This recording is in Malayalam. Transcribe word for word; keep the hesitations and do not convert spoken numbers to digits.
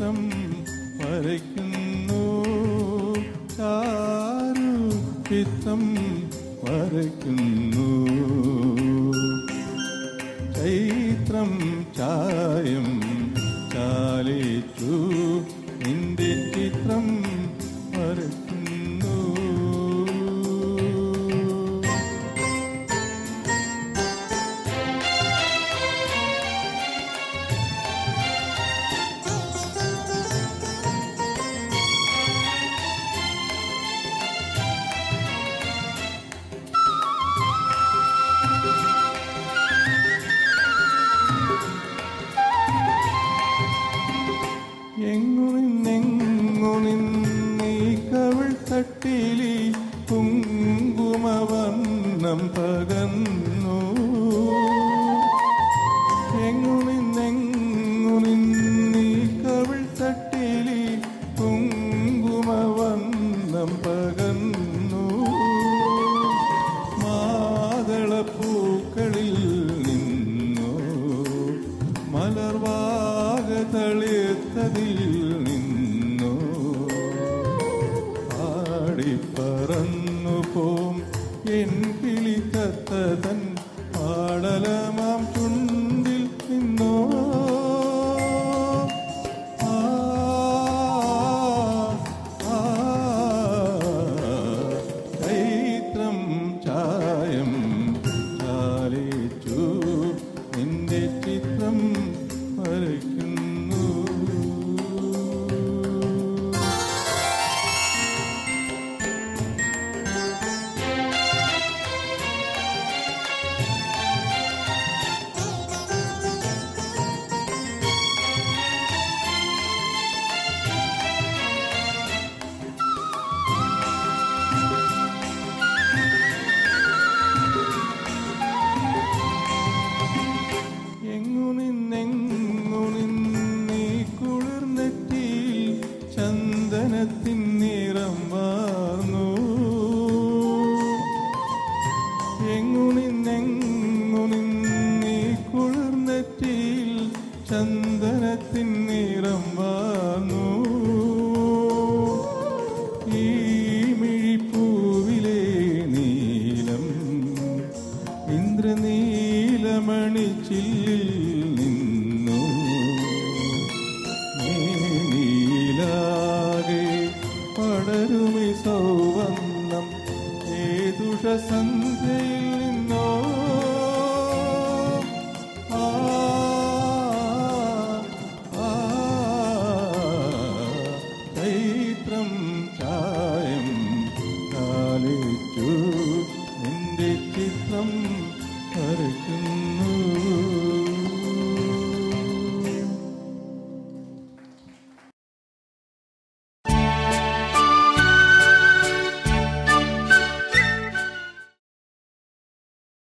ചിത്രം വരയ്ക്കുന്നു, ചാരു ചിത്രം വരയ്ക്കുന്നു. ചൈത്രം ചായം ചാലിച്ചു നിന്റെ ചിത്രം വരയ്ക്കുന്നു. എങ്ങു നിന്നെങ്ങു നിന്നീ കവിൾ തട്ടിലി കുങ്കുമവർണ്ണം പകർന്നു. എങ്ങു നിന്നെങ്ങു നിന്നീ കവിൾ തട്ടിലി കുങ്കുമവർണ്ണം പകർന്നു. മാതളപ്പൂക്കളിൽ നിന്നു മലർവാക തളിർത്തതിൽ നിന്നു ആടിപ്പറന്നു പോം എൻ കിളിത്തത്തൻ പാടലമാം ചുണ്ടിൽ നിന്നോ. ആ ചൈത്രം ചായം ചാലിച്ചു നിന്റെ ചിത്രം വരയ്ക്കുന്നു. എങ്ങു നിന്നെങ്ങു നിന്നീ കുളിർന്നെറ്റിയിൽ ചന്ദനത്തിൻ നിറം വാർന്നു. എങ്ങു നിന്നെങ്ങു നിന്നീ കുളിർന്നെറ്റിയിൽ ചന്ദനത്തിൻ നിറം വാർന്നു. ഈ മിഴിപ്പൂവിലെ നീലം ഇന്ദ്രനീലമണിച്ചില്ലിൽ നിന്നു. നീലാകെ പടരുമി സൗവർണം ഏതുഷ